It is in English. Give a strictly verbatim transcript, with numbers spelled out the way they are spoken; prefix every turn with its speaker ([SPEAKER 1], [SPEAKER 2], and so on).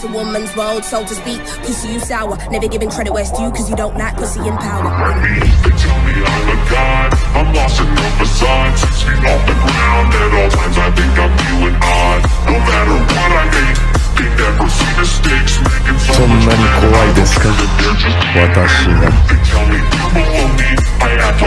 [SPEAKER 1] a woman's world, so to speak. Pussy, you sour, never giving credit where it's due, cause you don't lack pussy in power.
[SPEAKER 2] They tell me I'm a god, I'm lost in the facade. Six feet off the ground, at all times I think I'm feeling odd. No matter what I hate, they never see mistakes, making so
[SPEAKER 3] そんなに怖いですか、私が。
[SPEAKER 2] They tell me you belong me, I have